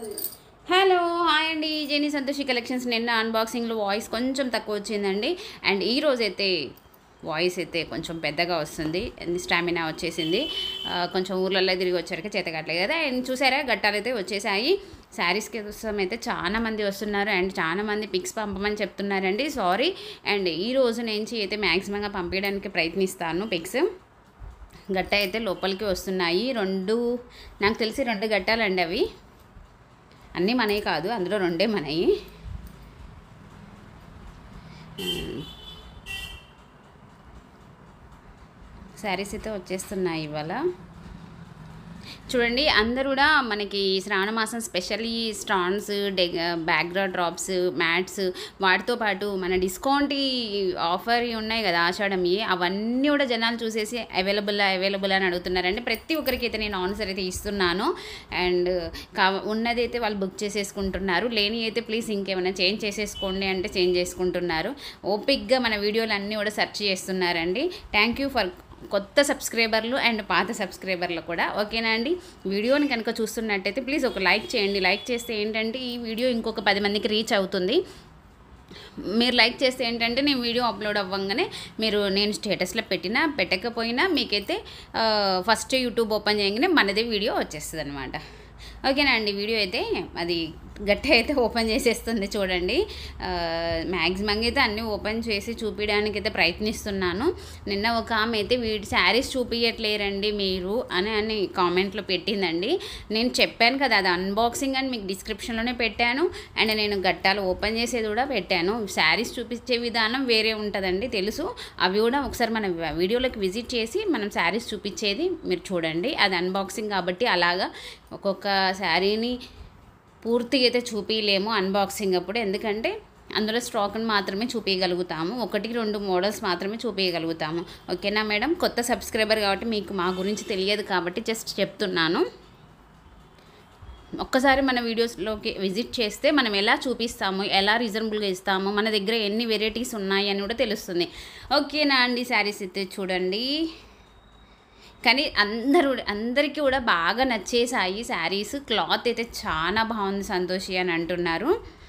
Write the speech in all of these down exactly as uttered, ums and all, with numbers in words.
Hello hi అండి, Jeni Santoshi collections. నిన్న అన్బాక్సింగ్లో వాయిస్ కొంచెం తక్కువ వచ్చిందండి. అండ్ ఈ రోజు అయితే వాయిస్ అయితే కొంచెం పెద్దగా వస్తుంది. స్టామినా వచ్చేసింది. కొంచెం ఊర్లలో తిరిగి వచ్చాక చేతగట్లే కదా. అండ్ చూసారా, గట్టాలు అయితే వచ్చేసాయి. శారీస్ కోసం అయితే చాలా మంది వస్తున్నారు అండ్ చాలా మంది పిక్స్ పంపమని చెప్తున్నారండి. సారీ. అండ్ ఈ రోజు నుంచి అయితే మ్యాక్సిమంగా పంపించడానికి ప్రయత్నిస్తాను పిక్స్. గట్ట అయితే లోపలికి వస్తున్నాయి. రెండు నాకు తెలిసి రెండు గట్టాలండి అవి. అన్నీ మనవి కాదు, అందులో రెండే మనవి. శారీస్ అయితే వచ్చేస్తున్నాయి ఇవాళ. చూడండి, అందరూ కూడా మనకి శ్రావణ మాసం స్పెషల్లీ స్టాండ్స్, డె బ్యాక్గ్రౌండ్ డ్రాప్స్, మ్యాట్స్, వాటితో పాటు మన డిస్కౌంట్ ఆఫర్ ఉన్నాయి కదా ఆషాఢమి, అవన్నీ కూడా జనాలు చూసేసి అవైలబుల్ అవైలబుల్ అని అడుగుతున్నారండి. ప్రతి ఒక్కరికి అయితే నేను ఆన్సర్ అయితే ఇస్తున్నాను. అండ్ కా ఉన్నదైతే వాళ్ళు బుక్ చేసేసుకుంటున్నారు. లేని అయితే ప్లీజ్ ఇంకేమైనా చేంజ్ చేసేసుకోండి అంటే చేంజ్ చేసుకుంటున్నారు. ఓపిక్గా మన వీడియోలు అన్నీ కూడా సెర్చ్ చేస్తున్నారండి. థ్యాంక్ యూ ఫర్ కొత్త సబ్స్క్రైబర్లు అండ్ పాత సబ్స్క్రైబర్లు కూడా. ఓకేనా అండి? వీడియోని కనుక చూస్తున్నట్టయితే ప్లీజ్ ఒక లైక్ చేయండి. లైక్ చేస్తే ఏంటంటే ఈ వీడియో ఇంకొక పది మందికి రీచ్ అవుతుంది. మీరు లైక్ చేస్తే ఏంటంటే నేను వీడియో అప్లోడ్ అవ్వగానే మీరు నేను స్టేటస్లో పెట్టినా పెట్టకపోయినా మీకైతే ఫస్ట్ యూట్యూబ్ ఓపెన్ చేయగానే మనదే వీడియో వచ్చేస్తుంది అనమాట. ఓకేనా అండి? వీడియో అయితే అది గట్టి అయితే ఓపెన్ చేసేస్తుంది చూడండి. మ్యాక్సిమంగా అయితే అన్నీ ఓపెన్ చేసి చూపించడానికి అయితే ప్రయత్నిస్తున్నాను. నిన్న ఒక ఆమె అయితే వీడి శారీస్ చూపించట్లేరండి మీరు అని అని కామెంట్లో పెట్టిందండి. నేను చెప్పాను కదా, అది అన్బాక్సింగ్ అని మీకు డిస్క్రిప్షన్లోనే పెట్టాను. అండ్ నేను గట్టాలు ఓపెన్ చేసేది కూడా పెట్టాను. శారీస్ చూపించే విధానం వేరే ఉంటుందండి, తెలుసు. అవి కూడా ఒకసారి మన వీడియోలోకి విజిట్ చేసి మనం శారీస్ చూపించేది మీరు చూడండి. అది అన్బాక్సింగ్ కాబట్టి అలాగా ఒక్కొక్క శారీని పూర్తిగా అయితే చూపించలేము అన్బాక్సింగ్ అప్పుడు. ఎందుకంటే అందులో స్టాక్ని మాత్రమే చూపించగలుగుతాము. ఒకటి రెండు మోడల్స్ మాత్రమే చూపించగలుగుతాము. ఓకేనా మేడం? కొత్త సబ్స్క్రైబర్ కాబట్టి మీకు మా గురించి తెలియదు కాబట్టి జస్ట్ చెప్తున్నాను. ఒక్కసారి మన వీడియోస్లోకి విజిట్ చేస్తే మనం ఎలా చూపిస్తాము, ఎలా రీజనబుల్గా ఇస్తాము, మన దగ్గర ఎన్ని వెరైటీస్ ఉన్నాయి అని కూడా తెలుస్తుంది. ఓకేనా అండి? శారీస్ అయితే చూడండి. కానీ అందరూ అందరికీ కూడా బాగా నచ్చేసాయి శారీస్. క్లాత్ అయితే చాలా బాగుంది సంతోషి అని అంటున్నారు.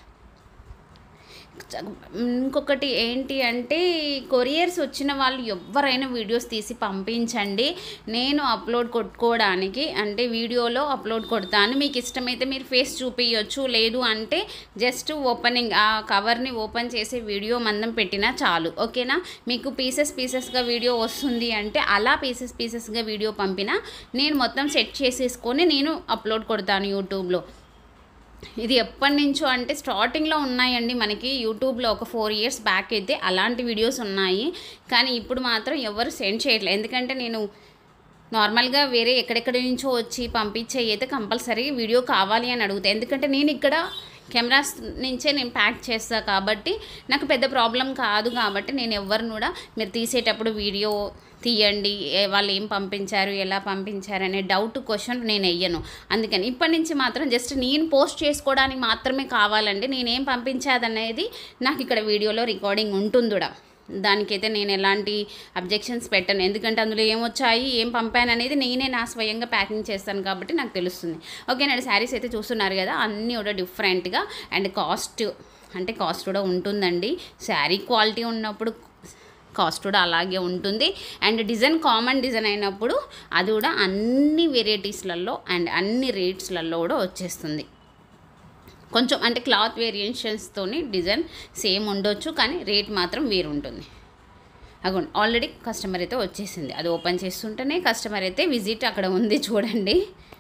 ఇంకొకటి ఏంటి అంటే, కొరియర్స్ వచ్చిన వాళ్ళు ఎవరైనా వీడియోస్ తీసి పంపించండి. నేను అప్లోడ్ కొట్టుకోవడానికి అంటే వీడియోలో అప్లోడ్ కొడతాను. మీకు ఇష్టమైతే మీరు ఫేస్ చూపించవచ్చు, లేదు అంటే జస్ట్ ఓపెనింగ్ ఆ కవర్ని ఓపెన్ చేసే వీడియో మందం పెట్టినా చాలు. ఓకేనా? మీకు పీసెస్ పీసెస్గా వీడియో వస్తుంది అంటే అలా పీసెస్ పీసెస్గా వీడియో పంపినా నేను మొత్తం సెట్ చేసేసుకొని నేను అప్లోడ్ కొడతాను యూట్యూబ్లో. ఇది ఎప్పటి నుంచో అంటే స్టార్టింగ్లో ఉన్నాయండి మనకి యూట్యూబ్లో. ఒక ఫోర్ ఇయర్స్ బ్యాక్ అయితే అలాంటి వీడియోస్ ఉన్నాయి. కానీ ఇప్పుడు మాత్రం ఎవరు సెండ్ చేయట్లేదు. ఎందుకంటే నేను నార్మల్గా వేరే ఎక్కడెక్కడి నుంచో వచ్చి పంపించే అయితే కంపల్సరీ వీడియో కావాలి అని అడుగుతాయి. ఎందుకంటే నేను ఇక్కడ కెమెరాస్ నుంచే నేను ప్యాక్ చేస్తాను కాబట్టి నాకు పెద్ద ప్రాబ్లం కాదు. కాబట్టి నేను ఎవరిని కూడా మీరు తీసేటప్పుడు వీడియో తీయండి, వాళ్ళు ఏం పంపించారు, ఎలా పంపించారు అనే డౌట్ క్వశ్చన్ నేను వెయ్యను. అందుకని ఇప్పటి నుంచి మాత్రం జస్ట్ నేను పోస్ట్ చేసుకోవడానికి మాత్రమే కావాలండి. నేనేం పంపించాదనేది నాకు ఇక్కడ వీడియోలో రికార్డింగ్ ఉంటుంది కూడా. దానికైతే నేను ఎలాంటి అబ్జెక్షన్స్ పెట్టను. ఎందుకంటే అందులో ఏమొచ్చాయి, ఏం పంపాను అనేది నేనే నా స్వయంగా ప్యాకింగ్ చేస్తాను కాబట్టి నాకు తెలుస్తుంది. ఓకేనండి? శారీస్ అయితే చూస్తున్నారు కదా, అన్నీ కూడా డిఫరెంట్గా అండ్ కాస్ట్ అంటే కాస్ట్ కూడా ఉంటుందండి. శారీ క్వాలిటీ ఉన్నప్పుడు కాస్ట్ కూడా అలాగే ఉంటుంది. అండ్ డిజైన్ కామన్ డిజైన్ అయినప్పుడు అది కూడా అన్ని వెరైటీస్లలో అండ్ అన్ని రేట్స్లలో కూడా వచ్చేస్తుంది. కొంచెం అంటే క్లాత్ వేరియేషన్స్తోని డిజైన్ సేమ్ ఉండొచ్చు, కానీ రేట్ మాత్రం వేరు ఉంటుంది. అగోండి, ఆల్రెడీ కస్టమర్ అయితే వచ్చేసింది. అది ఓపెన్ చేస్తుంటేనే కస్టమర్ అయితే విజిట్ అక్కడ ఉంది చూడండి.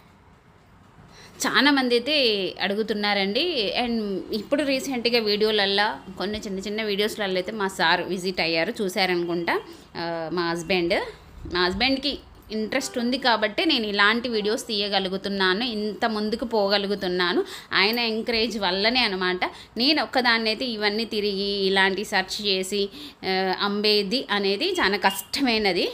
చాలా మంది అయితే అడుగుతున్నారండి. అండ్ ఇప్పుడు రీసెంట్గా వీడియోలల్లో కొన్ని చిన్న చిన్న వీడియోస్లలో అయితే మా సార్ విజిట్ అయ్యారు, చూశారనుకుంటా. మా హస్బెండ్ మా హస్బెండ్కి ఇంట్రెస్ట్ ఉంది కాబట్టి నేను ఇలాంటి వీడియోస్ తీయగలుగుతున్నాను, ఇంత ముందుకు పోగలుగుతున్నాను. ఆయన ఎంకరేజ్ వల్లనే అనమాట. నేను ఒక్కదాన్ని అయితే ఇవన్నీ తిరిగి ఇలాంటి సెర్చ్ చేసి అమ్మేది అనేది చాలా కష్టమైనది.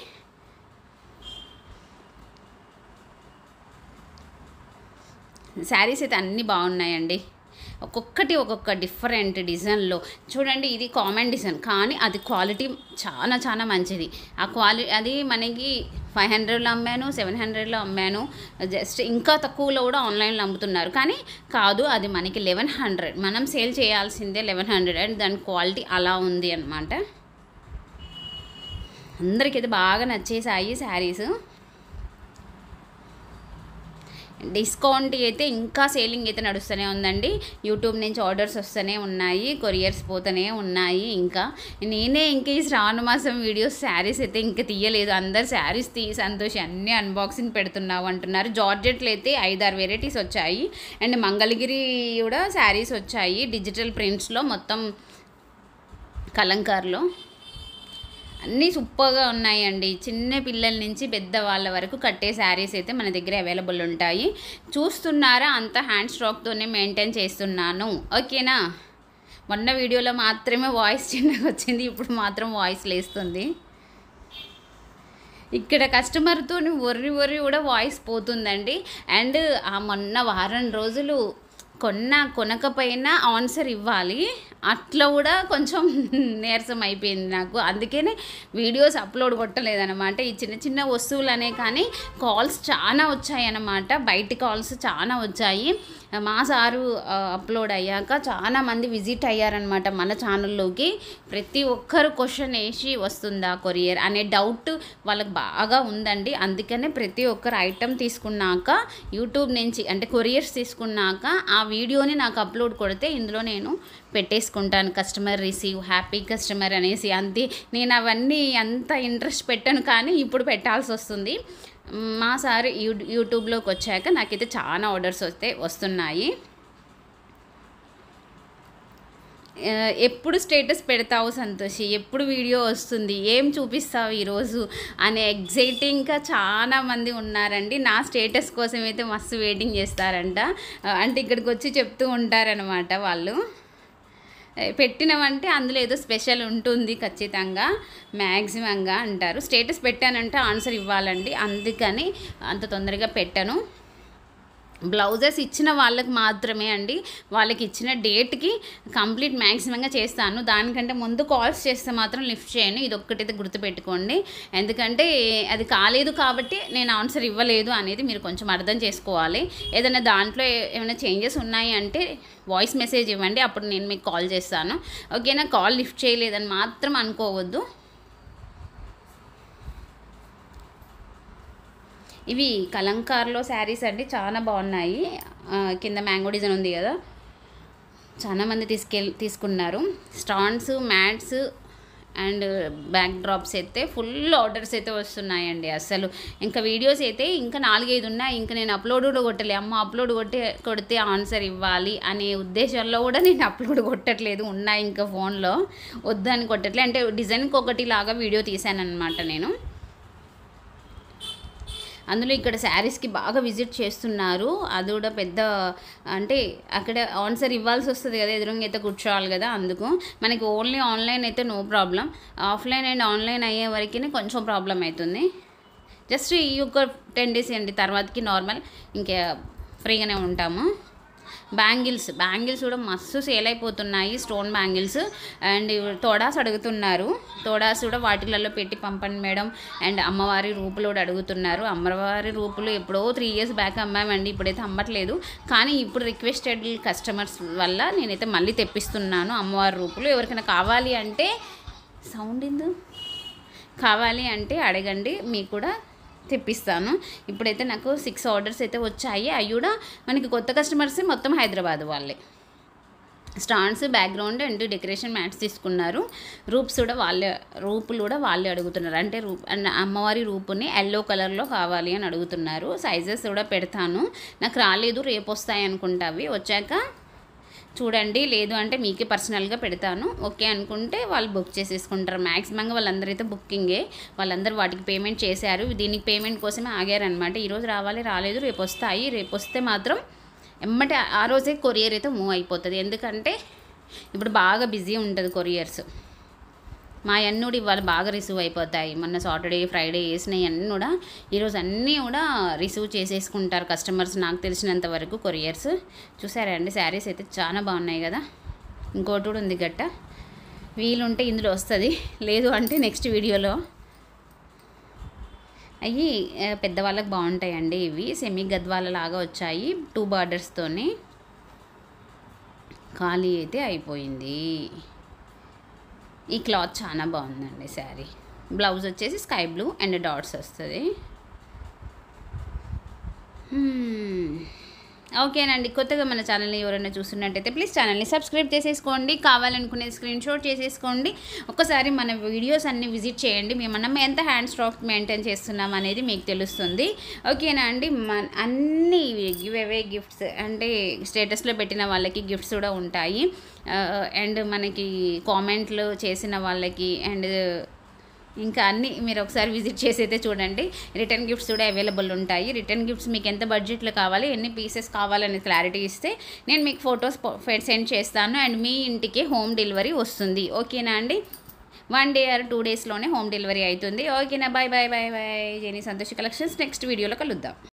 శారీస్ అయితే అన్నీ బాగున్నాయండి. ఒక్కొక్కటి ఒక్కొక్క డిఫరెంట్ డిజైన్లో చూడండి. ఇది కామన్ డిజైన్ కానీ అది క్వాలిటీ చాలా చాలా మంచిది. ఆ క్వాలిటీ అది మనకి ఫైవ్ హండ్రెడ్లో అమ్మాను, సెవెన్ హండ్రెడ్లో అమ్మాను, జస్ట్ ఇంకా తక్కువలో కూడా ఆన్లైన్లో అమ్ముతున్నారు. కానీ కాదు, అది మనకి లెవెన్ హండ్రెడ్ మనం సేల్ చేయాల్సిందే లెవెన్ హండ్రెడ్ అండ్ దాని క్వాలిటీ అలా ఉంది అనమాట. అందరికైతే బాగా నచ్చేసాయి శారీస్. డిస్కౌంట్ అయితే ఇంకా సేలింగ్ అయితే నడుస్తూనే ఉందండి. యూట్యూబ్ నుంచి ఆర్డర్స్ వస్తూనే ఉన్నాయి, కొరియర్స్ పోతూనే ఉన్నాయి. ఇంకా నేనే ఇంకా ఈ శ్రావణ మాసం వీడియోస్ శారీస్ అయితే ఇంకా తీయలేదు. అందరు శారీస్ తీ సంతోషి అన్నీ అన్బాక్సింగ్ పెడుతున్నావు అంటున్నారు. జార్జెట్లు అయితే ఐదారు వెరైటీస్ వచ్చాయి అండ్ మంగళగిరి కూడా శారీస్ వచ్చాయి డిజిటల్ ప్రింట్స్లో, మొత్తం కలంకార్లో అన్నీ సూపర్గా ఉన్నాయండి. చిన్న పిల్లల నుంచి పెద్ద వాళ్ళ వరకు కట్టే శారీస్ అయితే మన దగ్గర అవైలబుల్ ఉంటాయి. చూస్తున్నారా, అంత హ్యాండ్ స్టాక్తోనే మెయింటైన్ చేస్తున్నాను, ఓకేనా. మొన్న వీడియోలో మాత్రమే వాయిస్ చిన్నగా వచ్చింది, ఇప్పుడు మాత్రం వాయిస్ లేస్తుంది. ఇక్కడ కస్టమర్తో ఒర్రి ఒర్రి కూడా వాయిస్ పోతుందండి. అండ్ ఆ మొన్న వారం రోజులు కొన్న కొనకపోయినా ఆన్సర్ ఇవ్వాలి, అట్లా కూడా కొంచెం నీరసం అయిపోయింది నాకు. అందుకనే వీడియోస్ అప్లోడ్ కొట్టలేదన్నమాట. ఈ చిన్న చిన్న వస్తువులనే కానీ కాల్స్ చాలా వచ్చాయి అన్నమాట. బయట కాల్స్ చాలా వచ్చాయి. మా సారు అప్లోడ్ అయ్యాక చాలా మంది విజిట్ అయ్యారనమాట మన ఛానల్లోకి. ప్రతి ఒక్కరు క్వశ్చన్ వేసి వస్తుందా కొరియర్ అనే డౌట్ వాళ్ళకి బాగా ఉందండి. అందుకనే ప్రతి ఒక్కరు ఐటెం తీసుకున్నాక యూట్యూబ్ నుంచి అంటే కొరియర్స్ తీసుకున్నాక ఆ వీడియోని నాకు అప్లోడ్ కొడితే ఇందులో నేను పెట్టేసుకుంటాను, కస్టమర్ రిసీవ్ హ్యాపీ కస్టమర్ అనేసి. అంతే, నేను అవన్నీ అంత ఇంట్రెస్ట్ పెట్టాను కానీ ఇప్పుడు పెట్టాల్సి వస్తుంది. మా సార్ యూ యూట్యూబ్లోకి వచ్చాక నాకైతే చాలా ఆర్డర్స్ వస్తే వస్తున్నాయి. ఎప్పుడు స్టేటస్ పెడతావు సంతోషి, ఎప్పుడు వీడియో వస్తుంది, ఏం చూపిస్తావు ఈరోజు అనే ఎగ్జైటింగ్గా చాలా మంది ఉన్నారండి. నా స్టేటస్ కోసం అయితే మస్తు వెయిటింగ్ చేస్తారంట. అంటే ఇక్కడికి వచ్చి చెప్తూ ఉంటారనమాట వాళ్ళు. పెట్టినవంటే అందులో ఏదో స్పెషల్ ఉంటుంది ఖచ్చితంగా, మ్యాక్సిమంగా అంటారు. స్టేటస్ పెట్టానంటే ఆన్సర్ ఇవ్వాలండి, అందుకని అంత తొందరగా పెట్టను. బ్లౌజెస్ ఇచ్చిన వాళ్ళకి మాత్రమే అండి, వాళ్ళకి ఇచ్చిన డేట్కి కంప్లీట్ మ్యాక్సిమంగా చేస్తాను. దానికంటే ముందు కాల్స్ చేస్తే మాత్రం లిఫ్ట్ చేయను, ఇది ఒక్కటైతే గుర్తుపెట్టుకోండి. ఎందుకంటే అది కాలేదు కాబట్టి నేను ఆన్సర్ ఇవ్వలేదు అనేది మీరు కొంచెం అర్థం చేసుకోవాలి. ఏదైనా దాంట్లో ఏమైనా చేంజెస్ ఉన్నాయి అంటే వాయిస్ మెసేజ్ ఇవ్వండి, అప్పుడు నేను మీకు కాల్ చేస్తాను, ఓకేనా. కాల్ లిఫ్ట్ చేయలేదని మాత్రం అనుకోవద్దు. ఇవి కలంకార్లో శారీస్ అండి, చాలా బాగున్నాయి. కింద మ్యాంగో డిజైన్ ఉంది కదా, చాలా మంది తీసుకెళ్ళి తీసుకున్నారు. Stands, mats and backdrops అయితే ఫుల్ ఆర్డర్స్ అయితే వస్తున్నాయండి. అసలు ఇంకా వీడియోస్ అయితే ఇంకా నాలుగైదు ఉన్నాయి, ఇంకా నేను అప్లోడ్ కూడా కొట్టలే. అమ్మ అప్లోడ్ కొట్టే కొడితే ఆన్సర్ ఇవ్వాలి అనే ఉద్దేశంలో కూడా నేను అప్లోడ్ కొట్టట్లేదు. ఉన్నాయి ఇంకా ఫోన్లో, వద్దని కొట్టట్లే. అంటే డిజైన్కి ఒకటి లాగా వీడియో తీసాను అనమాట నేను. అందులో ఇక్కడ శారీస్కి బాగా విజిట్ చేస్తున్నారు. అది కూడా పెద్ద అంటే అక్కడ ఆన్సర్ ఇవ్వాల్సి వస్తుంది కదా, ఎదురుగా అయితే కూర్చోవాలి కదా. అందుకు మనకి ఓన్లీ ఆన్లైన్ అయితే no problem, offline and online అయ్యే వరకు కొంచెం ప్రాబ్లం అవుతుంది. జస్ట్ ఈ ఒక టెన్ డేస్ అండి, తర్వాతకి నార్మల్ ఇంకా ఫ్రీగానే ఉంటాము. బ్యాంగిల్స్ బ్యాంగిల్స్ కూడా మస్తు సేల్ అయిపోతున్నాయి, స్టోన్ బ్యాంగిల్స్. అండ్ తోడాస్ అడుగుతున్నారు, తోడాస్ కూడా వాటిలలో పెట్టి పంపండి మేడం. అండ్ అమ్మవారి రూపులు కూడా అడుగుతున్నారు. అమ్మవారి రూపులు ఎప్పుడో త్రీ ఇయర్స్ బ్యాక్ అమ్మామండి, ఇప్పుడైతే అమ్మట్లేదు. కానీ ఇప్పుడు రిక్వెస్టెడ్ కస్టమర్స్ వల్ల నేనైతే మళ్ళీ తెప్పిస్తున్నాను అమ్మవారి రూపులు. ఎవరికైనా కావాలి అంటే సౌండ్ ఎందు కావాలి అంటే అడగండి, మీకు కూడా తెప్పిస్తాను. ఇప్పుడైతే నాకు సిక్స్ ఆర్డర్స్ అయితే వచ్చాయి. అవి కూడా మనకి కొత్త కస్టమర్స్ మొత్తం హైదరాబాద్ వాళ్ళే. Stands, background and decoration mats తీసుకున్నారు. రూప్స్ కూడా వాళ్ళే, రూపులు కూడా వాళ్ళే అడుగుతున్నారు. అంటే రూప్ అమ్మవారి రూపుని ఎల్లో కలర్లో కావాలి అని అడుగుతున్నారు. సైజెస్ కూడా పెడతాను, నాకు రాలేదు రేపు వస్తాయి అనుకుంటా. అవి వచ్చాక చూడండి, లేదు అంటే మీకే పర్సనల్గా పెడతాను. ఓకే అనుకుంటే వాళ్ళు బుక్ చేసేసుకుంటారు. మ్యాక్సిమంగా వాళ్ళందరైతే బుకింగే, వాళ్ళందరూ వాటికి పేమెంట్ చేశారు. దీనికి పేమెంట్ కోసమే ఆగారనమాట. ఈరోజు రావాలి, రాలేదు, రేపు వస్తాయి. రేపు వస్తే మాత్రం ఎమ్మటే ఆ రోజే కొరియర్ అయితే మూవ్ అయిపోతుంది. ఎందుకంటే ఇప్పుడు బాగా బిజీ ఉంటుంది కొరియర్స్. మా అన్నీ కూడా ఇవాళ బాగా రిసీవ్ అయిపోతాయి. మొన్న సాటర్డే ఫ్రైడే వేసినవి అన్నీ కూడా ఈరోజు అన్నీ కూడా రిసీవ్ చేసేసుకుంటారు కస్టమర్స్, నాకు తెలిసినంత వరకు కొరియర్స్. చూసారా అండి, శారీస్ అయితే చాలా బాగున్నాయి కదా. ఇంకోటి కూడా ఉంది గట్ట, వీలుంటే ఇందులో వస్తుంది, లేదు అంటే నెక్స్ట్ వీడియోలో. అవి పెద్దవాళ్ళకి బాగుంటాయండి. ఇవి సెమీ గద్వాల లాగా వచ్చాయి, టూ బార్డర్స్తోనే. ఖాళీ అయితే అయిపోయింది. ఈ క్లాత్ చాలా బాగుందండి శారీ. బ్లౌజ్ వచ్చేసి స్కై బ్లూ అండ్ డాట్స్ వస్తుంది. ఓకేనండి, కొత్తగా మన ఛానల్ని ఎవరైనా చూస్తున్నట్టయితే ప్లీజ్ ఛానల్ని సబ్స్క్రైబ్ చేసేసుకోండి. కావాలనుకునే స్క్రీన్ షాట్ చేసేసుకోండి. ఒక్కసారి మన వీడియోస్ అన్నీ విజిట్ చేయండి. మేము మనం ఎంత హ్యాండ్ స్టాక్ మెయింటైన్ చేస్తున్నాం అనేది మీకు తెలుస్తుంది. ఓకేనా అండి. మన అన్ని గివ్ అవే గిఫ్ట్స్ అంటే స్టేటస్లో పెట్టిన వాళ్ళకి గిఫ్ట్స్ కూడా ఉంటాయి. అండ్ మనకి కామెంట్లు చేసిన వాళ్ళకి అండ్ ఇంకా అన్నీ మీరు ఒకసారి విజిట్ చేసి అయితే చూడండి. రిటర్న్ గిఫ్ట్స్ కూడా అవైలబుల్ ఉంటాయి. రిటర్న్ గిఫ్ట్స్ మీకు ఎంత బడ్జెట్లో కావాలి, ఎన్ని పీసెస్ కావాలని క్లారిటీ ఇస్తే నేను మీకు ఫొటోస్ సెండ్ చేస్తాను అండ్ మీ ఇంటికి హోమ్ డెలివరీ వస్తుంది. ఓకేనా అండి. వన్ డే ఆర్ టూ డేస్లోనే హోమ్ డెలివరీ అవుతుంది. ఓకేనా. Bye bye bye bye. Jeni Santoshi collections next వీడియోలో కలుద్దాం.